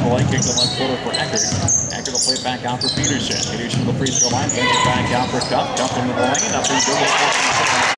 the lane, kick to the left corner for Eckert. Eckert will play it back out for Peterson. Peterson to the free throw line, sends it back out for Cuffe. Cuffe into the lane, nothing good.